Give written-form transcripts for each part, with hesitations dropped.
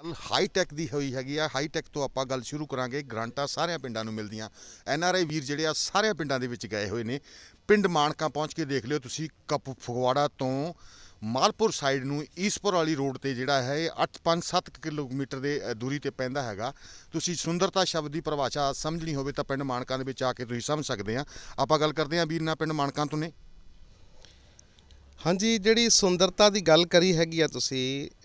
High-tech ਦੀ ਹੋਈ ਹੈਗੀ ਆ। ਹਾਈਟੈਕ ਤੋਂ ਆਪਾਂ ਗੱਲ ਸ਼ੁਰੂ ਕਰਾਂਗੇ। ਗ੍ਰਾਂਟਾਂ ਸਾਰਿਆਂ ਪਿੰਡਾਂ ਨੂੰ ਮਿਲਦੀਆਂ। NRI ਵੀਰ ਜਿਹੜੇ ਆ ਸਾਰਿਆਂ ਪਿੰਡਾਂ ਦੇ ਵਿੱਚ ਗਏ ਹੋਏ ਨੇ। ਪਿੰਡ ਮਾਣਕਾ ਪਹੁੰਚ ਕੇ ਦੇਖ ਲਿਓ ਤੁਸੀਂ। ਫਗਵਾੜਾ ਤੋਂ ਮਾਲਪੁਰ ਸਾਈਡ ਨੂੰ ਈਸਪੁਰ ਵਾਲੀ ਰੋਡ ਤੇ ਜਿਹੜਾ ਹੈ ਇਹ 5-7 ਕਿਲੋਮੀਟਰ ਦੇ ਦੂਰੀ ਤੇ ਪੈਂਦਾ ਹੈਗਾ। ਤੁਸੀਂ ਸੁੰਦਰਤਾ ਸ਼ਬਦ ਦੀ ਪਰਿਭਾਸ਼ਾ ਸਮਝਣੀ ਹੋਵੇ ਤਾਂ ਪਿੰਡ ਮਾਣਕਾਂ ਦੇ ਵਿੱਚ ਆ ਕੇ ਤੁਸੀਂ ਸਮਝ ਸਕਦੇ ਆ। ਆਪਾਂ ਗੱਲ ਕਰਦੇ ਹਾਂ ਵੀਰ ਨਾਲ ਪਿੰਡ ਮਾਣਕਾਂ ਤੋਂ ਨੇ। हाँ जी, जी सुंदरता की गल करी हैगी आ तुसी,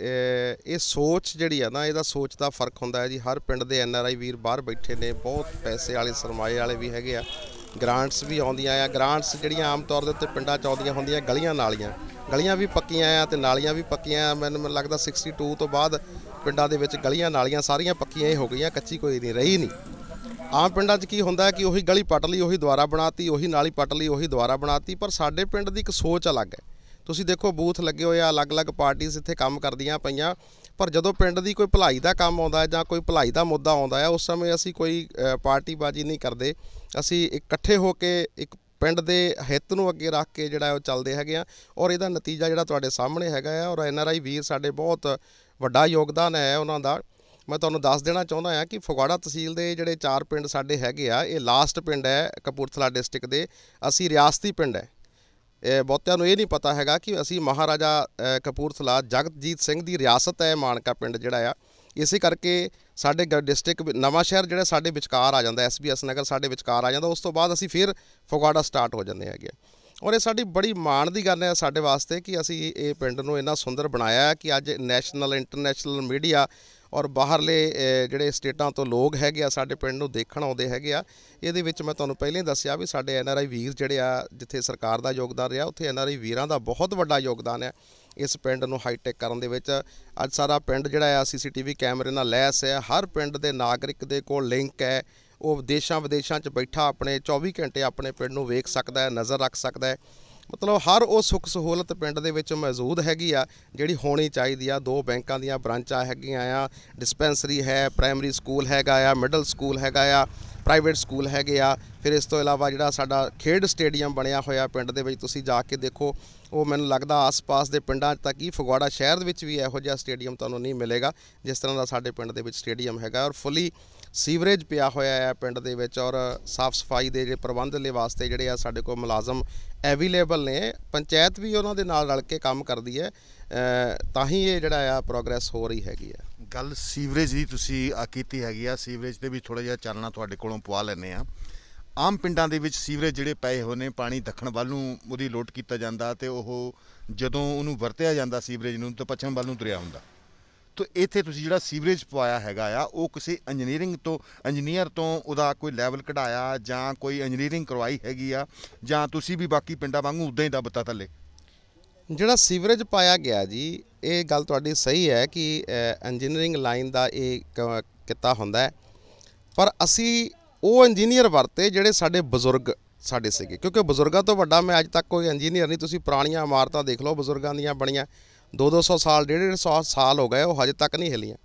ये सोच जी है ना, यदा सोच का फर्क होंदा है जी। हर पिंड के NRI वीर बाहर बैठे ने, बहुत पैसे वाले सरमाए वाले भी हैगे आ। ग्रांट्स भी आउंदियां आ। ग्रांट्स जिहड़ियां आम तौर दे उत्ते पिंडां च आउंदियां होंदियां गलियां नालियां। गलियां भी पक्कियां आ ते नालियां भी पक्कियां आ। मैनूं लगदा 62 तो बाद पिंडां दे विच गलियां नालियां सारियां पक्कियां ही हो गईयां, कच्ची कोई नहीं रही नहीं। आम पिंडां च की हुंदा कि उही गली पट लई, उही दुबारा बनाती, उही नाली पट लई, उही दुबारा बनाती। पर साडे पिंड दी एक सोच अलग है। ਤੁਸੀਂ ਦੇਖੋ ਬੂਥ ਲੱਗੇ ਹੋਏ ਆ, ਅਲੱਗ-ਅਲੱਗ ਪਾਰਟੀਆਂ ਇੱਥੇ ਕੰਮ ਕਰਦੀਆਂ ਪਈਆਂ, ਪਰ ਜਦੋਂ ਪਿੰਡ ਦੀ ਕੋਈ ਭਲਾਈ ਦਾ ਕੰਮ ਆਉਂਦਾ ਹੈ ਜਾਂ ਕੋਈ ਭਲਾਈ ਦਾ ਮੁੱਦਾ ਆਉਂਦਾ ਹੈ, ਉਸ ਸਮੇਂ ਅਸੀਂ ਕੋਈ ਪਾਰਟੀਬਾਜ਼ੀ ਨਹੀਂ ਕਰਦੇ। ਅਸੀਂ ਇਕੱਠੇ ਹੋ ਕੇ ਇੱਕ ਪਿੰਡ ਦੇ ਹਿੱਤ ਨੂੰ ਅੱਗੇ ਰੱਖ ਕੇ ਜਿਹੜਾ ਉਹ ਚੱਲਦੇ ਹੈਗੇ ਆ। ਔਰ ਇਹਦਾ ਨਤੀਜਾ ਜਿਹੜਾ ਤੁਹਾਡੇ ਸਾਹਮਣੇ ਹੈਗਾ ਆ। ਔਰ NRI ਵੀਰ ਸਾਡੇ ਬਹੁਤ ਵੱਡਾ ਯੋਗਦਾਨ ਹੈ ਉਹਨਾਂ ਦਾ। ਮੈਂ ਤੁਹਾਨੂੰ ਦੱਸ ਦੇਣਾ ਚਾਹੁੰਦਾ ਹਾਂ ਕਿ ਫਗਵਾੜਾ ਤਹਿਸੀਲ ਦੇ ਜਿਹੜੇ 4 ਪਿੰਡ ਸਾਡੇ ਹੈਗੇ ਆ, ਇਹ ਲਾਸਟ ਪਿੰਡ ਹੈ ਕਪੂਰਥਲਾ ਡਿਸਟ੍ਰਿਕਟ ਦੇ। ਅਸੀਂ ਰਿਆਸਤੀ ਪਿੰਡ ਹੈ। ਬਹੁਤਿਆਂ ਨੂੰ ਇਹ ਨਹੀਂ ਪਤਾ ਹੈਗਾ ਕਿ ਅਸੀਂ ਮਹਾਰਾਜਾ ਕਪੂਰਥਲਾ ਜਗਤਜੀਤ ਸਿੰਘ ਦੀ ਰਿਆਸਤ ਹੈ ਮਾਣਕਾ ਪਿੰਡ ਜਿਹੜਾ ਆ। ਇਸੇ ਕਰਕੇ ਸਾਡੇ ਡਿਸਟ੍ਰਿਕਟ ਨਵਾਂ ਸ਼ਹਿਰ ਜਿਹੜਾ ਸਾਡੇ ਵਿਚਕਾਰ ਆ ਜਾਂਦਾ, SBS ਨਗਰ ਸਾਡੇ ਵਿਚਕਾਰ ਆ ਜਾਂਦਾ। ਉਸ ਤੋਂ ਬਾਅਦ ਅਸੀਂ ਫਿਰ ਫਗਵਾੜਾ ਸਟਾਰਟ ਹੋ ਜਾਂਦੇ ਹੈਗੇ। ਔਰ ਇਹ ਸਾਡੀ ਬੜੀ ਮਾਣ ਦੀ ਗੱਲ ਹੈ ਸਾਡੇ ਵਾਸਤੇ ਕਿ ਅਸੀਂ ਇਹ ਪਿੰਡ ਨੂੰ ਇੰਨਾ ਸੁੰਦਰ ਬਣਾਇਆ ਕਿ ਅੱਜ ਨੈਸ਼ਨਲ ਇੰਟਰਨੈਸ਼ਨਲ ਮੀਡੀਆ ਔਰ ਬਾਹਰਲੇ ਜਿਹੜੇ ਸਟੇਟਾਂ ਤੋਂ ਲੋਕ ਹੈਗੇ ਆ ਸਾਡੇ ਪਿੰਡ ਨੂੰ ਦੇਖਣ ਆਉਂਦੇ ਹੈਗੇ ਆ। ਇਹਦੇ ਵਿੱਚ ਮੈਂ ਤੁਹਾਨੂੰ ਪਹਿਲਾਂ ਹੀ ਦੱਸਿਆ ਵੀ ਸਾਡੇ NRI ਵੀਰ ਜਿਹੜੇ ਆ, ਜਿੱਥੇ ਸਰਕਾਰ ਦਾ ਯੋਗਦਾਨ ਰਿਹਾ ਉੱਥੇ NRI ਵੀਰਾਂ ਦਾ ਬਹੁਤ ਵੱਡਾ ਯੋਗਦਾਨ ਹੈ ਇਸ ਪਿੰਡ ਨੂੰ ਹਾਈਟੈਕ ਕਰਨ ਦੇ ਵਿੱਚ। ਅੱਜ ਸਾਰਾ ਪਿੰਡ ਜਿਹੜਾ ਆ CCTV ਕੈਮਰੇ ਨਾਲ ਲੈਸ ਹੈ। ਹਰ ਪਿੰਡ ਦੇ ਨਾਗਰਿਕ ਦੇ ਕੋਲ ਲਿੰਕ ਹੈ। ਉਹ ਦੇਸ਼ਾਂ ਵਿਦੇਸ਼ਾਂ 'ਚ ਬੈਠਾ ਆਪਣੇ 24 ਘੰਟੇ ਆਪਣੇ ਪਿੰਡ ਨੂੰ ਵੇਖ ਸਕਦਾ ਹੈ, ਨਜ਼ਰ ਰੱਖ ਸਕਦਾ ਹੈ। ਮਤਲਬ ਹਰ ਉਹ ਸੁੱਖ ਸਹੂਲਤ ਪਿੰਡ ਦੇ ਵਿੱਚ ਮੌਜੂਦ ਹੈਗੀ ਆ ਜਿਹੜੀ ਹੋਣੀ ਚਾਹੀਦੀ ਆ। 2 ਬੈਂਕਾਂ ਦੀਆਂ ਬ੍ਰਾਂਚਾਂ ਹੈਗੀਆਂ ਆ, ਡਿਸਪੈਂਸਰੀ ਹੈ, ਪ੍ਰਾਇਮਰੀ ਸਕੂਲ ਹੈਗਾ ਆ, ਮਿਡਲ ਸਕੂਲ ਹੈਗਾ ਆ, ਪ੍ਰਾਈਵੇਟ ਸਕੂਲ ਹੈਗੇ ਆ। ਫਿਰ ਇਸ ਤੋਂ ਇਲਾਵਾ ਜਿਹੜਾ ਸਾਡਾ ਖੇਡ ਸਟੇਡੀਅਮ ਬਣਿਆ ਹੋਇਆ ਪਿੰਡ ਦੇ ਵਿੱਚ, ਤੁਸੀਂ ਜਾ ਕੇ ਦੇਖੋ। ਉਹ ਮੈਨੂੰ ਲੱਗਦਾ ਆਸ-ਪਾਸ ਦੇ ਪਿੰਡਾਂ 'ਚ ਤੱਕ ਹੀ ਫਗਵਾੜਾ ਸ਼ਹਿਰ ਦੇ ਵਿੱਚ ਵੀ ਇਹੋ ਜਿਹਾ ਸਟੇਡੀਅਮ ਤੁਹਾਨੂੰ ਨਹੀਂ ਮਿਲੇਗਾ ਜਿਸ ਤਰ੍ਹਾਂ ਦਾ ਸਾਡੇ ਪਿੰਡ ਦੇ ਵਿੱਚ ਸਟੇਡੀਅਮ ਹੈਗਾ। ਔਰ ਫੁੱਲੀ ਸੀਵਰੇਜ ਪਿਆ ਹੋਇਆ ਹੈ ਪਿੰਡ ਦੇ ਵਿੱਚ। ਔਰ ਸਾਫ ਸਫਾਈ ਦੇ ਜਿਹੜੇ ਪ੍ਰਬੰਧ ਦੇ ਵਾਸਤੇ ਜਿਹੜੇ ਆ ਸਾਡੇ ਕੋਲ ਮੁਲਾਜ਼ਮ ਅਵੇਲੇਬਲ ਨੇ। ਪੰਚਾਇਤ ਵੀ ਉਹਨਾਂ ਦੇ ਨਾਲ ਰਲ ਕੇ ਕੰਮ ਕਰਦੀ ਹੈ, ਤਾਂ ਹੀ ਇਹ ਜਿਹੜਾ ਆ ਪ੍ਰੋਗਰੈਸ ਹੋ ਰਹੀ ਹੈਗੀ ਆ। ਗੱਲ ਸੀਵਰੇਜ ਦੀ ਤੁਸੀਂ ਕੀਤੀ ਹੈਗੀ ਆ। ਸੀਵਰੇਜ 'ਤੇ ਵੀ ਥੋੜ੍ਹਾ ਜਿਹਾ ਚਾਨਣਾ ਤੁਹਾਡੇ ਕੋਲੋਂ ਪਵਾ ਲੈਂਦੇ ਆ। ਆਮ ਪਿੰਡਾਂ ਦੇ ਵਿੱਚ ਸੀਵਰੇਜ ਜਿਹੜੇ ਪਏ ਹੋਏ ਨੇ, ਪਾਣੀ ਦੱਖਣ ਵੱਲ ਨੂੰ ਉਹਦੀ ਲੋਡ ਕੀਤਾ ਜਾਂਦਾ ਅਤੇ ਉਹ ਜਦੋਂ ਉਹਨੂੰ ਵਰਤਿਆ ਜਾਂਦਾ ਸੀਵਰੇਜ ਨੂੰ ਤਾਂ ਪੱਛਮ ਵੱਲ ਨੂੰ ਤੁਰਿਆ ਹੁੰਦਾ। ਤਾਂ ਇੱਥੇ ਤੁਸੀਂ ਜਿਹੜਾ ਸੀਵਰੇਜ ਪਵਾਇਆ ਹੈਗਾ ਆ ਉਹ ਕਿਸੇ ਇੰਜੀਨੀਅਰ ਤੋਂ ਉਹਦਾ ਕੋਈ ਲੈਵਲ ਕਢਾਇਆ ਜਾਂ ਕੋਈ ਇੰਜੀਨੀਅਰਿੰਗ ਕਰਵਾਈ ਹੈਗੀ ਆ, ਜਾਂ ਤੁਸੀਂ ਵੀ ਬਾਕੀ ਪਿੰਡਾਂ ਵਾਂਗੂ ਉੱਦਾਂ ਹੀ ਦੱਬਤਾ ਥੱਲੇ? ਜਿਹੜਾ ਸੀਵਰੇਜ ਪਾਇਆ ਗਿਆ ਜੀ, ਇਹ ਗੱਲ ਤੁਹਾਡੀ ਸਹੀ ਹੈ ਕਿ ਇੰਜੀਨੀਅਰਿੰਗ ਲਾਈਨ ਦਾ ਇਹ ਕਿੱਤਾ ਹੁੰਦਾ ਹੈ। ਪਰ ਅਸੀਂ ਉਹ ਇੰਜੀਨੀਅਰ ਵਰਤੇ ਜਿਹੜੇ ਸਾਡੇ ਬਜ਼ੁਰਗ ਸਾਡੇ ਸੀਗੇ, ਕਿਉਂਕਿ ਬਜ਼ੁਰਗਾਂ ਤੋਂ ਵੱਡਾ ਮੈਂ ਅੱਜ ਤੱਕ ਕੋਈ ਇੰਜੀਨੀਅਰ ਨਹੀਂ। ਤੁਸੀਂ ਪੁਰਾਣੀਆਂ ਇਮਾਰਤਾਂ ਦੇਖ ਲਓ ਬਜ਼ੁਰਗਾਂ ਦੀਆਂ ਬਣੀਆਂ, 200-200 ਸਾਲ, 150-100 ਸਾਲ ਹੋ ਗਏ, ਉਹ ਹਜੇ ਤੱਕ ਨਹੀਂ ਹਿੱਲੀਆਂ।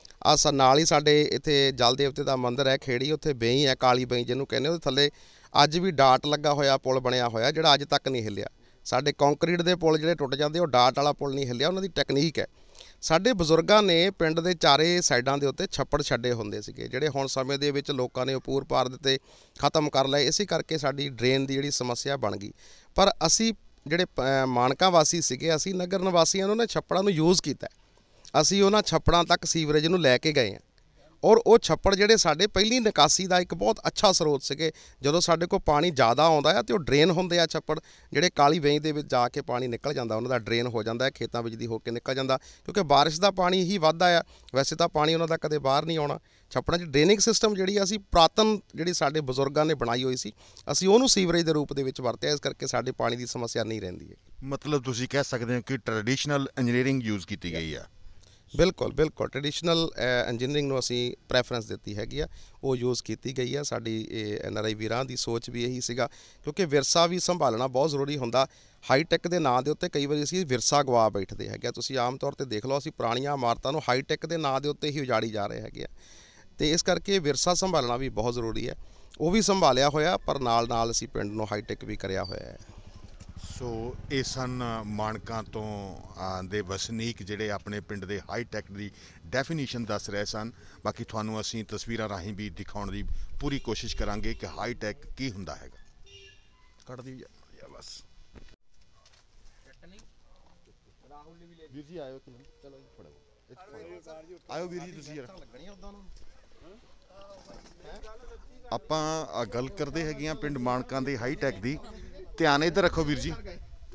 ਨਾਲ ਹੀ ਸਾਡੇ ਇੱਥੇ ਜਲ ਦੇਵਤੇ ਦਾ ਮੰਦਿਰ ਹੈ ਖੇੜੀ, ਉੱਥੇ ਬੇਈ ਹੈ, ਕਾਲੀ ਬੇਈ ਜਿਹਨੂੰ ਕਹਿੰਦੇ। ਉਹਦੇ ਥੱਲੇ ਅੱਜ ਵੀ ਡਾਟ ਲੱਗਾ ਹੋਇਆ, ਪੁਲ ਬਣਿਆ ਹੋਇਆ ਜਿਹੜਾ ਅੱਜ ਤੱਕ ਨਹੀਂ ਹਿੱਲਿਆ। ਸਾਡੇ ਕੰਕਰੀਟ ਦੇ ਪੁਲ ਜਿਹੜੇ ਟੁੱਟ ਜਾਂਦੇ ਉਹ ਡਾਟ ਵਾਲਾ ਪੁਲ ਨਹੀਂ ਹਿੱਲਿਆ, ਉਹਨਾਂ ਦੀ ਟੈਕਨੀਕ ਹੈ। ਸਾਡੇ ਬਜ਼ੁਰਗਾਂ ਨੇ ਪਿੰਡ ਦੇ ਚਾਰੇ ਸਾਈਡਾਂ ਦੇ ਉੱਤੇ ਛੱਪੜ ਛੱਡੇ ਹੁੰਦੇ ਸੀਗੇ, ਜਿਹੜੇ ਹੁਣ ਸਮੇਂ ਦੇ ਵਿੱਚ ਲੋਕਾਂ ਨੇ ਪੂਰ ਪਾਰ ਦਿੱਤੇ, ਖ਼ਤਮ ਕਰ ਲਏ। ਇਸੇ ਕਰਕੇ ਸਾਡੀ ਡਰੇਨ ਦੀ ਜਿਹੜੀ ਸਮੱਸਿਆ ਬਣ ਗਈ। ਪਰ ਅਸੀਂ ਜਿਹੜੇ ਮਾਣਕਾ ਵਾਸੀ ਸੀਗੇ, ਅਸੀਂ ਨਗਰ ਨਿਵਾਸੀਆਂ ਨੂੰ ਉਹਨਾਂ ਛੱਪੜਾਂ ਨੂੰ ਯੂਜ਼ ਕੀਤਾ। ਅਸੀਂ ਉਹਨਾਂ ਛੱਪੜਾਂ ਤੱਕ ਸੀਵਰੇਜ ਨੂੰ ਲੈ ਕੇ ਗਏ ਹਾਂ। ਔਰ ਉਹ ਛੱਪੜ ਜਿਹੜੇ ਸਾਡੇ ਪਹਿਲੀ ਨਿਕਾਸੀ ਦਾ ਇੱਕ ਬਹੁਤ ਅੱਛਾ ਸਰੋਤ ਸੀਗੇ। ਜਦੋਂ ਸਾਡੇ ਕੋਲ ਪਾਣੀ ਜ਼ਿਆਦਾ ਆਉਂਦਾ ਆ ਅਤੇ ਉਹ ਡਰੇਨ ਹੁੰਦੇ ਆ ਛੱਪੜ, ਜਿਹੜੇ ਕਾਲੀ ਵੇਈ ਦੇ ਵਿੱਚ ਜਾ ਕੇ ਪਾਣੀ ਨਿਕਲ ਜਾਂਦਾ, ਉਹਨਾਂ ਦਾ ਡਰੇਨ ਹੋ ਜਾਂਦਾ ਹੈ, ਖੇਤਾਂ ਵਿੱਚ ਦੀ ਹੋ ਕੇ ਨਿਕਲ ਜਾਂਦਾ, ਕਿਉਂਕਿ ਬਾਰਿਸ਼ ਦਾ ਪਾਣੀ ਹੀ ਵੱਧਦਾ ਆ। ਵੈਸੇ ਤਾਂ ਪਾਣੀ ਉਹਨਾਂ ਦਾ ਕਦੇ ਬਾਹਰ ਨਹੀਂ ਆਉਣਾ। ਛੱਪੜਾਂ 'ਚ ਡਰੇਨਿੰਗ ਸਿਸਟਮ ਜਿਹੜੀ ਅਸੀਂ ਪੁਰਾਤਨ ਜਿਹੜੀ ਸਾਡੇ ਬਜ਼ੁਰਗਾਂ ਨੇ ਬਣਾਈ ਹੋਈ ਸੀ, ਅਸੀਂ ਉਹਨੂੰ ਸੀਵਰੇਜ ਦੇ ਰੂਪ ਦੇ ਵਿੱਚ ਵਰਤਿਆ। ਇਸ ਕਰਕੇ ਸਾਡੇ ਪਾਣੀ ਦੀ ਸਮੱਸਿਆ ਨਹੀਂ ਰਹਿੰਦੀ ਹੈ। ਮਤਲਬ ਤੁਸੀਂ ਕਹਿ ਸਕਦੇ ਹੋ ਕਿ ਟਰੈਡੀਸ਼ਨਲ ਇੰਜੀਨੀਅਰਿੰਗ ਯੂਜ਼ ਕੀਤੀ ਗਈ ਆ। ਬਿਲਕੁਲ ਬਿਲਕੁਲ, ਟਰੈਡੀਸ਼ਨਲ ਇੰਜੀਨੀਅਰਿੰਗ ਨੂੰ ਅਸੀਂ ਪ੍ਰੈਫਰੈਂਸ ਦਿੱਤੀ ਹੈਗੀ ਆ, ਉਹ ਯੂਜ਼ ਕੀਤੀ ਗਈ ਆ। ਸਾਡੀ NRI ਵੀਰਾਂ ਦੀ ਸੋਚ ਵੀ ਇਹੀ ਸੀਗਾ, ਕਿਉਂਕਿ ਵਿਰਸਾ ਵੀ ਸੰਭਾਲਣਾ ਬਹੁਤ ਜ਼ਰੂਰੀ ਹੁੰਦਾ। ਹਾਈਟੈਕ ਦੇ ਨਾਂ ਦੇ ਉੱਤੇ ਕਈ ਵਾਰੀ ਅਸੀਂ ਵਿਰਸਾ ਗਵਾ ਬੈਠਦੇ ਹੈਗੇ ਆ। ਤੁਸੀਂ ਆਮ ਤੌਰ 'ਤੇ ਦੇਖ ਲਓ, ਅਸੀਂ ਪੁਰਾਣੀਆਂ ਇਮਾਰਤਾਂ ਨੂੰ ਹਾਈਟੈਕ ਦੇ ਨਾਂ ਦੇ ਉੱਤੇ ਹੀ ਉਜਾੜੀ ਜਾ ਰਹੇ ਹੈਗੇ ਆ। ਅਤੇ ਇਸ ਕਰਕੇ ਵਿਰਸਾ ਸੰਭਾਲਣਾ ਵੀ ਬਹੁਤ ਜ਼ਰੂਰੀ ਹੈ। ਉਹ ਵੀ ਸੰਭਾਲਿਆ ਹੋਇਆ, ਪਰ ਨਾਲ ਨਾਲ ਅਸੀਂ ਪਿੰਡ ਨੂੰ ਹਾਈਟੈਕ ਵੀ ਕਰਿਆ ਹੋਇਆ ਹੈ। ਸੋ ਇਹ ਸਨ ਮਾਣਕਾਂ ਤੋਂ ਦੇ ਵਸਨੀਕ ਜਿਹੜੇ ਆਪਣੇ ਪਿੰਡ ਦੇ ਹਾਈ ਟੈਕ ਦੀ ਡੈਫੀਨੀਸ਼ਨ ਦੱਸ ਰਹੇ ਸਨ। ਬਾਕੀ ਤੁਹਾਨੂੰ ਅਸੀਂ ਤਸਵੀਰਾਂ ਰਾਹੀਂ ਵੀ ਦਿਖਾਉਣ ਦੀ ਪੂਰੀ ਕੋਸ਼ਿਸ਼ ਕਰਾਂਗੇ ਕਿ ਹਾਈ ਟੈਕ ਕੀ ਹੁੰਦਾ ਹੈਗਾ। ਕੱਢਦੀ ਜਾ ਬਸ ਵੀਰ ਜੀ ਆਇਓ ਚਲੋ ਫੜੋ ਆਇਓ ਵੀਰ ਜੀ ਤੁਸੀਂ ਯਾਰ ਆਪਾਂ ਗੱਲ ਕਰਦੇ ਹੈਗੇ ਆ ਪਿੰਡ ਮਾਣਕਾਂ ਦੇ ਹਾਈ ਟੈਕ ਦੀ। ਧਿਆਨ ਇੱਧਰ ਰੱਖੋ ਵੀਰ ਜੀ।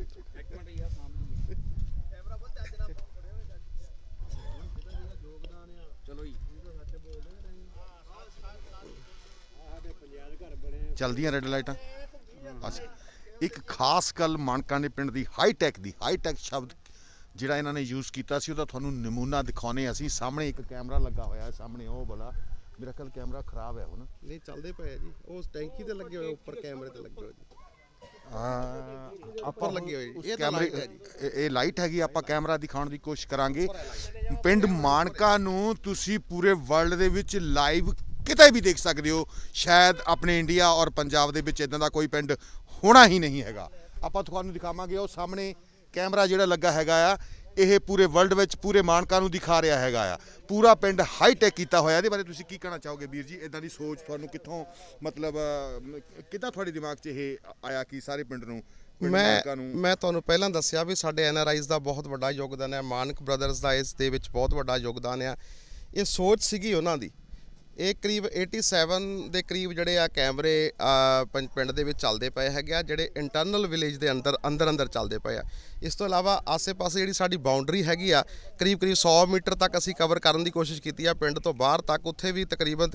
ਚਲਦੀਆਂ ਰੈੱਡ ਲਾਈਟਾਂ। ਇੱਕ ਖਾਸ ਗੱਲ ਮਾਣਕਾਂ ਦੇ ਪਿੰਡ ਦੀ ਹਾਈ ਟੈਕ ਸ਼ਬਦ ਜਿਹੜਾ ਇਹਨਾਂ ਨੇ ਯੂਜ਼ ਕੀਤਾ ਸੀ ਉਹਦਾ ਤੁਹਾਨੂੰ ਨਮੂਨਾ ਦਿਖਾਉਣੇ ਅਸੀਂ। ਸਾਹਮਣੇ ਇੱਕ ਕੈਮਰਾ ਲੱਗਾ ਹੋਇਆ ਹੈ, ਸਾਹਮਣੇ ਉਹ ਵਾਲਾ ਮੇਰਾ ਖਿਆਲ ਕੈਮਰਾ ਖਰਾਬ ਹੈ ਹੁਣ। ਨਹੀਂ ਚੱਲਦੇ ਪਏ ਜੀ, ਉਹ ਟੈਂਕੀ ਤੇ ਲੱਗੇ ਹੋਏ, ਉੱਪਰ ਕੈਮਰੇ ਤੇ ਲੱਗੇ ਹੋਏ ਜੀ। ਆਪਾਂ ਲੱਗੇ ਹੋਏ ਇਹ ਕੈਮਰੇ ਇਹ ਲਾਈਟ ਹੈਗੀ। ਆਪਾਂ ਕੈਮਰਾ ਦਿਖਾਉਣ ਦੀ ਕੋਸ਼ਿਸ਼ ਕਰਾਂਗੇ। ਪਿੰਡ ਮਾਣਕਾਂ ਨੂੰ ਤੁਸੀਂ ਪੂਰੇ ਵਰਲਡ ਦੇ ਵਿੱਚ ਲਾਈਵ ਕਿਤੇ ਵੀ ਦੇਖ ਸਕਦੇ ਹੋ। ਸ਼ਾਇਦ ਆਪਣੇ ਇੰਡੀਆ ਔਰ ਪੰਜਾਬ ਦੇ ਵਿੱਚ ਇਦਾਂ ਦਾ ਕੋਈ ਪਿੰਡ ਹੋਣਾ ਹੀ ਨਹੀਂ ਹੈਗਾ। ਆਪਾਂ ਤੁਹਾਨੂੰ ਦਿਖਾਵਾਂਗੇ। ਉਹ ਸਾਹਮਣੇ ਕੈਮਰਾ ਜਿਹੜਾ ਲੱਗਾ ਹੈਗਾ ਆ, ਇਹ ਪੂਰੇ ਵਰਲਡ ਵਿੱਚ ਪੂਰੇ ਮਾਣਕਾਂ ਨੂੰ ਦਿਖਾ ਰਿਹਾ ਹੈਗਾ ਆ। ਪੂਰਾ ਪਿੰਡ ਹਾਈ ਟੈਕ ਕੀਤਾ ਹੋਇਆ। ਇਹਦੇ ਬਾਰੇ ਤੁਸੀਂ ਕੀ ਕਹਿਣਾ ਚਾਹੋਗੇ ਵੀਰ ਜੀ? ਇਦਾਂ ਦੀ ਸੋਚ ਤੁਹਾਨੂੰ ਕਿੱਥੋਂ ਮਤਲਬ ਕਿੱਦਾਂ ਤੁਹਾਡੇ ਦਿਮਾਗ 'ਚ ਇਹ ਆਇਆ ਕਿ ਸਾਰੇ ਪਿੰਡ ਨੂੰ ਮੈਂ ਤੁਹਾਨੂੰ ਪਹਿਲਾਂ ਦੱਸਿਆ ਵੀ ਸਾਡੇ NRIs ਦਾ ਬਹੁਤ ਵੱਡਾ ਯੋਗਦਾਨ ਹੈ। ਮਾਨਕ ਬ੍ਰਦਰਸ ਦਾ ਇਸ ਦੇ ਵਿੱਚ ਬਹੁਤ ਵੱਡਾ ਯੋਗਦਾਨ ਆ। ਇਹ ਸੋਚ ਸੀਗੀ ਉਹਨਾਂ ਦੀ। ਇਹ ਕਰੀਬ 87 ਦੇ ਕਰੀਬ ਜਿਹੜੇ ਆ ਕੈਮਰੇ ਪਿੰਡ ਦੇ ਵਿੱਚ ਚੱਲਦੇ ਪਏ ਹੈਗੇ ਆ, ਜਿਹੜੇ ਇੰਟਰਨਲ ਵਿਲੇਜ ਦੇ ਅੰਦਰ ਚੱਲਦੇ ਪਏ ਆ। ਇਸ ਤੋਂ ਇਲਾਵਾ ਆਸੇ-ਪਾਸੇ ਜਿਹੜੀ ਸਾਡੀ ਬਾਉਂਡਰੀ ਹੈਗੀ ਆ, ਕਰੀਬ 100 ਮੀਟਰ ਤੱਕ ਅਸੀਂ ਕਵਰ ਕਰਨ ਦੀ ਕੋਸ਼ਿਸ਼ ਕੀਤੀ ਆ। ਪਿੰਡ ਤੋਂ ਬਾਹਰ ਤੱਕ ਉੱਥੇ ਵੀ ਤਕਰੀਬਨ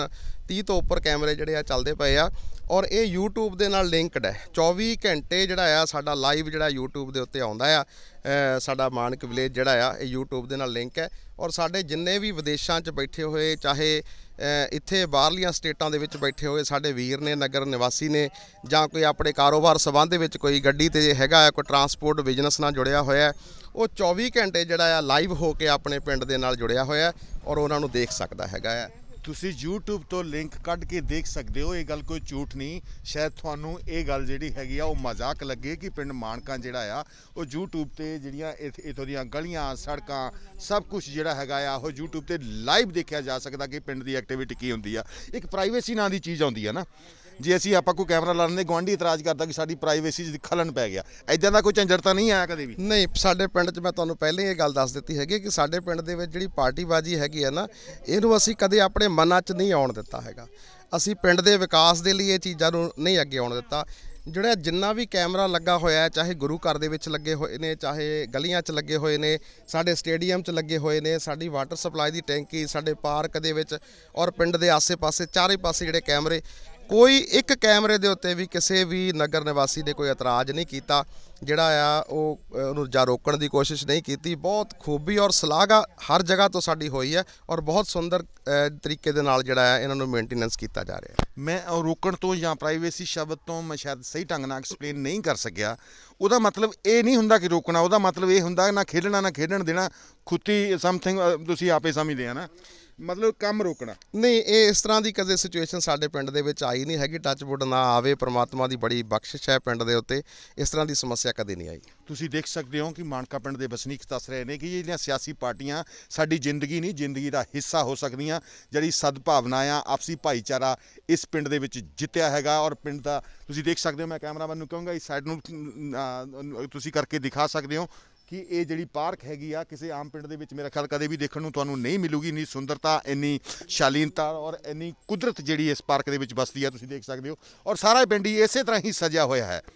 30 ਤੋਂ ਉੱਪਰ ਕੈਮਰੇ ਜਿਹੜੇ ਆ ਚੱਲਦੇ ਪਏ ਆ। ਔਰ ਇਹ YouTube ਦੇ ਨਾਲ ਲਿੰਕਡ ਹੈ। 24 ਘੰਟੇ ਜਿਹੜਾ ਆ ਸਾਡਾ ਲਾਈਵ ਜਿਹੜਾ YouTube ਦੇ ਉੱਤੇ ਆਉਂਦਾ ਆ। ਸਾਡਾ ਮਾਨਕ ਵਿਲੇਜ ਜਿਹੜਾ ਆ ਇਹ YouTube ਦੇ ਨਾਲ ਲਿੰਕ ਹੈ। ਔਰ ਸਾਡੇ ਜਿੰਨੇ ਵੀ ਵਿਦੇਸ਼ਾਂ 'ਚ ਬੈਠੇ ਹੋਏ, ਚਾਹੇ ਇੱਥੇ ਬਾਹਰਲੀਆਂ ਸਟੇਟਾਂ ਦੇ ਵਿੱਚ ਬੈਠੇ ਹੋਏ ਸਾਡੇ ਵੀਰ ਨੇ, ਨਗਰ ਨਿਵਾਸੀ ਨੇ, ਜਾਂ ਕੋਈ ਆਪਣੇ ਕਾਰੋਬਾਰ ਸੰਬੰਧ ਦੇ ਵਿੱਚ ਕੋਈ ਗੱਡੀ ਤੇ ਹੈਗਾ, ਕੋਈ ਟਰਾਂਸਪੋਰਟ ਬਿਜ਼ਨਸ ਨਾਲ ਜੁੜਿਆ ਹੋਇਆ, ਉਹ 24 ਘੰਟੇ ਜਿਹੜਾ ਆ ਲਾਈਵ ਹੋ ਕੇ ਆਪਣੇ ਪਿੰਡ ਦੇ ਨਾਲ ਜੁੜਿਆ ਹੋਇਆ ਔਰ ਉਹਨਾਂ ਨੂੰ ਦੇਖ ਸਕਦਾ ਹੈਗਾ ਆ। ਤੁਸੀਂ YouTube ਤੋਂ ਲਿੰਕ ਕੱਢ ਕੇ ਦੇਖ ਸਕਦੇ ਹੋ। ਇਹ ਗੱਲ ਕੋਈ ਝੂਠ ਨਹੀਂ। ਸ਼ਾਇਦ ਤੁਹਾਨੂੰ ਇਹ ਗੱਲ ਜਿਹੜੀ ਹੈਗੀ ਆ ਉਹ ਮਜ਼ਾਕ ਲੱਗੇ ਕਿ ਪਿੰਡ ਮਾਣਕਾਂ ਜਿਹੜਾ ਆ ਉਹ YouTube ਤੇ ਜਿਹੜੀਆਂ ਇੱਥੋਂ ਦੀਆਂ ਗਲੀਆਂ, ਸੜਕਾਂ, ਸਭ ਕੁਝ ਜਿਹੜਾ ਹੈਗਾ ਆ ਉਹ YouTube ਤੇ ਲਾਈਵ ਦੇਖਿਆ ਜਾ ਸਕਦਾ ਕਿ ਪਿੰਡ ਦੀ ਐਕਟੀਵਿਟੀ ਕੀ ਹੁੰਦੀ ਆ। ਇੱਕ ਪ੍ਰਾਈਵੇਸੀ ਨਾਂ ਦੀ ਚੀਜ਼ ਆਉਂਦੀ ਆ ਨਾ। ਜੇ ਅਸੀਂ ਆਪਾਂ ਕੋਈ ਕੈਮਰਾ ਲਾ ਲੈਂਦੇ, ਗੁਆਂਢੀ ਇਤਰਾਜ਼ ਕਰਦਾ ਕਿ ਸਾਡੀ ਪ੍ਰਾਈਵੇਸੀ 'ਚ ਖਲਨ ਪੈ ਗਿਆ। ਇੱਦਾਂ ਦਾ ਕੋਈ ਝੰਜਟ ਤਾਂ ਨਹੀਂ ਆਇਆ ਕਦੇ ਵੀ? ਨਹੀਂ, ਸਾਡੇ ਪਿੰਡ 'ਚ ਮੈਂ ਤੁਹਾਨੂੰ ਪਹਿਲਾਂ ਹੀ ਇਹ ਗੱਲ ਦੱਸ ਦਿੱਤੀ ਹੈਗੀ ਕਿ ਸਾਡੇ ਪਿੰਡ ਦੇ ਵਿੱਚ ਜਿਹੜੀ ਪਾਰਟੀਬਾਜ਼ੀ ਹੈਗੀ ਆ ਨਾ, ਇਹਨੂੰ ਅਸੀਂ ਕਦੇ ਆਪਣੇ ਮਨਾਂ 'ਚ ਨਹੀਂ ਆਉਣ ਦਿੱਤਾ ਹੈਗਾ। ਅਸੀਂ ਪਿੰਡ ਦੇ ਵਿਕਾਸ ਦੇ ਲਈ ਇਹ ਚੀਜ਼ਾਂ ਨੂੰ ਨਹੀਂ ਅੱਗੇ ਆਉਣ ਦਿੱਤਾ। ਜਿਹੜਾ ਜਿੰਨਾ ਵੀ ਕੈਮਰਾ ਲੱਗਾ ਹੋਇਆ, ਚਾਹੇ ਗੁਰੂ ਘਰ ਦੇ ਵਿੱਚ ਲੱਗੇ ਹੋਏ ਨੇ, ਚਾਹੇ ਗਲੀਆਂ 'ਚ ਲੱਗੇ ਹੋਏ ਨੇ, ਸਾਡੇ ਸਟੇਡੀਅਮ 'ਚ ਲੱਗੇ ਹੋਏ ਨੇ, ਸਾਡੀ ਵਾਟਰ ਸਪਲਾਈ ਦੀ ਟੈਂਕੀ, ਸਾਡੇ ਪਾਰਕ ਦੇ ਵਿੱਚ ਔਰ ਪਿੰਡ ਦੇ ਆਸੇ-ਪਾਸੇ ਚਾਰੇ ਪਾਸੇ ਜਿਹੜੇ ਕੈਮਰੇ, ਕੋਈ ਇੱਕ ਕੈਮਰੇ ਦੇ ਉੱਤੇ ਵੀ ਕਿਸੇ ਵੀ ਨਗਰ ਨਿਵਾਸੀ ਨੇ ਕੋਈ ਇਤਰਾਜ਼ ਨਹੀਂ ਕੀਤਾ। ਜਿਹੜਾ ਆ ਉਹਨੂੰ ਜਾਂ ਰੋਕਣ ਦੀ ਕੋਸ਼ਿਸ਼ ਨਹੀਂ ਕੀਤੀ। ਬਹੁਤ ਖੂਬੀ ਔਰ ਸ਼ਲਾਘਾ ਹਰ ਜਗ੍ਹਾ ਤੋਂ ਸਾਡੀ ਹੋਈ ਹੈ ਔਰ ਬਹੁਤ ਸੁੰਦਰ ਤਰੀਕੇ ਦੇ ਨਾਲ ਜਿਹੜਾ ਆ ਇਹਨਾਂ ਨੂੰ ਮੇਨਟੇਨੈਂਸ ਕੀਤਾ ਜਾ ਰਿਹਾ ਹੈ। ਮੈਂ ਰੋਕਣ ਤੋਂ ਜਾਂ ਪ੍ਰਾਈਵੇਸੀ ਸ਼ਬਦ ਤੋਂ ਮੈਂ ਸ਼ਾਇਦ ਸਹੀ ਢੰਗ ਨਾਲ ਐਕਸਪਲੇਨ ਨਹੀਂ ਕਰ ਸਕਿਆ। ਉਹਦਾ ਮਤਲਬ ਇਹ ਨਹੀਂ ਹੁੰਦਾ ਕਿ ਰੋਕਣਾ। ਉਹਦਾ ਮਤਲਬ ਇਹ ਹੁੰਦਾ ਨਾ ਖੇਡਣਾ ਨਾ ਖੇਡਣ ਦੇਣਾ, ਖੁੱਤੀ ਸਮਥਿੰਗ ਤੁਸੀਂ ਆਪੇ ਸਮਝਦੇ ਆ ਨਾ, ਮਤਲਬ ਕੰਮ ਰੋਕਣਾ ਨਹੀਂ। ਇਹ ਇਸ ਤਰ੍ਹਾਂ ਦੀ ਕਦੇ ਸਿਚੁਏਸ਼ਨ ਸਾਡੇ ਪਿੰਡ ਦੇ ਵਿੱਚ ਆਈ ਨਹੀਂ ਹੈਗੀ। ਟੱਚਵੁੱਡ ਨਾ ਆਵੇ, ਪ੍ਰਮਾਤਮਾ ਦੀ ਬੜੀ ਬਖਸ਼ਿਸ਼ ਹੈ ਪਿੰਡ ਦੇ ਉੱਤੇ। ਇਸ ਤਰ੍ਹਾਂ ਦੀ ਸਮੱਸਿਆ ਕਦੇ ਨਹੀਂ ਆਈ। ਤੁਸੀਂ ਦੇਖ ਸਕਦੇ ਹੋ ਕਿ ਮਾਣਕਾ ਪਿੰਡ ਦੇ ਵਸਨੀਕ ਦੱਸ ਰਹੇ ਨੇ ਕਿ ਜਿਹੜੀਆਂ ਸਿਆਸੀ ਪਾਰਟੀਆਂ ਸਾਡੀ ਜ਼ਿੰਦਗੀ ਨਹੀਂ, ਜ਼ਿੰਦਗੀ ਦਾ ਹਿੱਸਾ ਹੋ ਸਕਦੀਆਂ। ਜਿਹੜੀ ਸਦਭਾਵਨਾ ਆ, ਆਪਸੀ ਭਾਈਚਾਰਾ ਇਸ ਪਿੰਡ ਦੇ ਵਿੱਚ ਜਿੱਤਿਆ ਹੈਗਾ। ਔਰ ਪਿੰਡ ਦਾ ਤੁਸੀਂ ਦੇਖ ਸਕਦੇ ਹੋ, ਮੈਂ ਕੈਮਰਾਮੈਨ ਨੂੰ ਕਹੂੰਗਾ ਇਸ ਸਾਈਡ ਨੂੰ ਤੁਸੀਂ ਕਰਕੇ ਦਿਖਾ ਸਕਦੇ ਹੋ ਕਿ ਇਹ ਜਿਹੜੀ ਪਾਰਕ ਹੈਗੀ ਆ ਕਿਸੇ ਆਮ ਪਿੰਡ ਦੇ ਵਿੱਚ ਮੇਰਾ ਖਿਆਲ ਕਦੇ ਵੀ ਦੇਖਣ ਨੂੰ ਤੁਹਾਨੂੰ ਨਹੀਂ ਮਿਲੂਗੀ। ਇੰਨੀ ਸੁੰਦਰਤਾ, ਇੰਨੀ ਸ਼ਾਲੀਨਤਾ ਔਰ ਇੰਨੀ ਕੁਦਰਤ ਜਿਹੜੀ ਇਸ ਪਾਰਕ ਦੇ ਵਿੱਚ ਬਸਦੀ ਆ, ਤੁਸੀਂ ਦੇਖ ਸਕਦੇ ਹੋ। ਔਰ ਸਾਰਾ ਪਿੰਡ ਹੀ ਇਸੇ ਤਰ੍ਹਾਂ ਹੀ ਸਜਿਆ ਹੋਇਆ ਹੈ।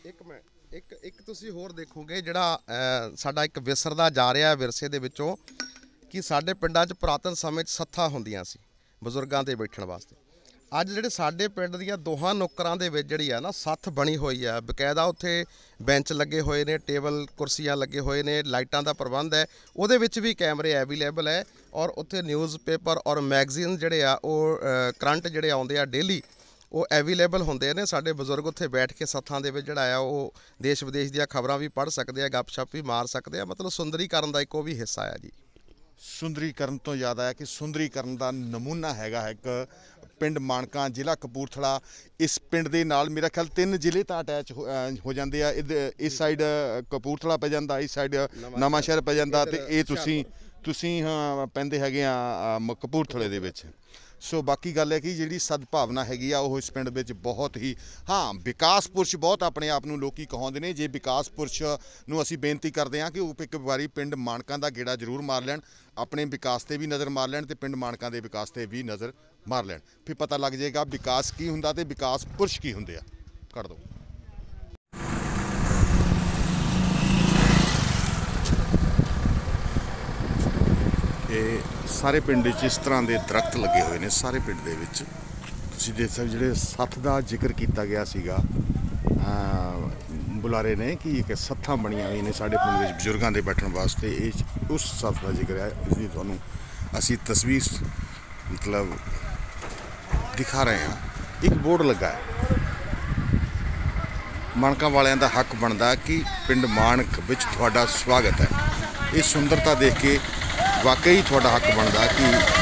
ਇੱਕ ਤੁਸੀਂ ਹੋਰ ਦੇਖੋਗੇ ਜਿਹੜਾ ਸਾਡਾ ਇੱਕ ਵਿਸਰਦਾ ਜਾ ਰਿਹਾ ਵਿਰਸੇ ਦੇ ਵਿੱਚੋਂ, ਕਿ ਸਾਡੇ ਪਿੰਡਾਂ 'ਚ ਪੁਰਾਤਨ ਸਮੇਂ 'ਚ ਸੱਥਾਂ ਹੁੰਦੀਆਂ ਸੀ ਬਜ਼ੁਰਗਾਂ ਦੇ ਬੈਠਣ ਵਾਸਤੇ। ਅੱਜ ਜਿਹੜੇ ਸਾਡੇ ਪਿੰਡ ਦੀਆਂ ਦੋਹਾਂ ਨੁੱਕਰਾਂ ਦੇ ਵਿੱਚ ਜਿਹੜੀ ਆ ਨਾ ਸੱਥ ਬਣੀ ਹੋਈ ਆ, ਬਕਾਇਦਾ ਉੱਥੇ ਬੈਂਚ ਲੱਗੇ ਹੋਏ ਨੇ, ਟੇਬਲ ਕੁਰਸੀਆਂ ਲੱਗੇ ਹੋਏ ਨੇ, ਲਾਈਟਾਂ ਦਾ ਪ੍ਰਬੰਧ ਹੈ, ਉਹਦੇ ਵਿੱਚ ਵੀ ਕੈਮਰੇ ਅਵੇਲੇਬਲ ਹੈ। ਔਰ ਉੱਥੇ ਨਿਊਜ਼ਪੇਪਰ ਔਰ ਮੈਗਜ਼ੀਨ ਜਿਹੜੇ ਆ ਉਹ ਕਰੰਟ ਜਿਹੜੇ ਆਉਂਦੇ ਆ ਡੇਲੀ, ਉਹ ਅਵੇਲੇਬਲ ਹੁੰਦੇ ਨੇ। ਸਾਡੇ ਬਜ਼ੁਰਗ ਉੱਥੇ ਬੈਠ ਕੇ ਸੱਥਾਂ ਦੇ ਵਿੱਚ ਜਿਹੜਾ ਆ ਉਹ ਦੇਸ਼ ਵਿਦੇਸ਼ ਦੀਆਂ ਖਬਰਾਂ ਵੀ ਪੜ੍ਹ ਸਕਦੇ ਆ, ਗੱਪਸ਼ਪ ਵੀ ਮਾਰ ਸਕਦੇ ਆ। ਮਤਲਬ ਸੁੰਦਰੀਕਰਨ ਦਾ ਇੱਕ ਉਹ ਵੀ ਹਿੱਸਾ ਆ ਜੀ। ਸੁੰਦਰੀਕਰਨ ਤੋਂ ਯਾਦ ਆਇਆ ਕਿ ਸੁੰਦਰੀਕਰਨ ਦਾ ਨਮੂਨਾ ਹੈਗਾ ਇੱਕ ਪਿੰਡ ਮਾਣਕਾ ਜ਼ਿਲ੍ਹਾ ਕਪੂਰਥਲਾ। ਇਸ ਪਿੰਡ ਦੇ ਨਾਲ ਮੇਰਾ ਖਿਆਲ 3 ਜ਼ਿਲ੍ਹੇ ਤਾਂ ਅਟੈਚ ਹੋ ਜਾਂਦੇ ਆ। ਇਸ ਸਾਈਡ ਕਪੂਰਥਲਾ ਪੈ ਜਾਂਦਾ, ਇਸ ਸਾਈਡ ਨਵਾਂ ਸ਼ਹਿਰ ਪੈ ਜਾਂਦਾ, ਤੇ ਇਹ ਤੁਸੀਂ ਪੈਂਦੇ ਹੈਗੇ ਆ ਕਪੂਰਥਲੇ ਦੇ ਵਿੱਚ। ਸੋ ਬਾਕੀ ਗੱਲ ਹੈ ਕਿ ਜਿਹੜੀ ਸਦਭਾਵਨਾ ਹੈਗੀ ਆ ਉਹ ਇਸ ਪਿੰਡ ਵਿੱਚ ਬਹੁਤ ਹੀ, ਹਾਂ ਵਿਕਾਸ ਪੁਰਸ਼ ਬਹੁਤ ਆਪਣੇ ਆਪ ਨੂੰ ਲੋਕੀ ਕਹਾਉਂਦੇ ਨੇ। ਜੇ ਵਿਕਾਸ ਪੁਰਸ਼ ਨੂੰ ਅਸੀਂ ਬੇਨਤੀ ਕਰਦੇ ਹਾਂ ਕਿ ਉਹ ਇੱਕ ਵਾਰੀ ਪਿੰਡ ਮਾਣਕਾਂ ਦਾ ਗੇੜਾ ਜ਼ਰੂਰ ਮਾਰ ਲੈਣ, ਆਪਣੇ ਵਿਕਾਸ ਤੇ ਵੀ ਨਜ਼ਰ ਮਾਰ ਲੈਣ ਤੇ ਪਿੰਡ ਮਾਣਕਾਂ ਦੇ ਵਿਕਾਸ ਤੇ ਵੀ ਨਜ਼ਰ ਮਾਰ ਲੈਣ। ਫਿਰ ਪਤਾ ਲੱਗ ਜਾਏਗਾ ਵਿਕਾਸ ਕੀ ਹੁੰਦਾ ਤੇ ਵਿਕਾਸ ਪੁਰਸ਼ ਕੀ ਹੁੰਦੇ ਆ। ਕੱਢ ਦਿਓ। ਇਹ ਸਾਰੇ ਪਿੰਡ ਵਿੱਚ ਇਸ ਤਰ੍ਹਾਂ ਦੇ ਦਰਖਤ ਲੱਗੇ ਹੋਏ ਨੇ। ਸਾਰੇ ਪਿੰਡ ਦੇ ਵਿੱਚ ਤੁਸੀਂ ਦੇਖ ਸਕਦੇ ਜਿਹੜੇ ਸੱਥ ਦਾ ਜ਼ਿਕਰ ਕੀਤਾ ਗਿਆ ਸੀਗਾ ਬੁਲਾਰੇ ਨੇ ਕਿ ਇੱਕ ਸੱਥਾਂ ਬਣੀਆਂ ਹੋਈਆਂ ਨੇ ਸਾਡੇ ਪਿੰਡ ਵਿੱਚ ਬਜ਼ੁਰਗਾਂ ਦੇ ਬੈਠਣ ਵਾਸਤੇ। ਇਹ ਉਸ ਸੱਥ ਦਾ ਜ਼ਿਕਰ ਹੈ। ਇਸ ਦੀ ਤੁਹਾਨੂੰ ਅਸੀਂ ਤਸਵੀਰ ਮਤਲਬ ਦਿਖਾ ਰਹੇ ਹਾਂ। ਇੱਕ ਬੋਰਡ ਲੱਗਾ ਹੈ। ਮਾਣਕਾਂ ਵਾਲਿਆਂ ਦਾ ਹੱਕ ਬਣਦਾ ਕਿ ਪਿੰਡ ਮਾਣਕ ਵਿੱਚ ਤੁਹਾਡਾ ਸਵਾਗਤ ਹੈ। ਇਹ ਸੁੰਦਰਤਾ ਦੇਖ ਕੇ ਵਾਕਈ ਤੁਹਾਡਾ ਹੱਕ ਬਣਦਾ ਕਿ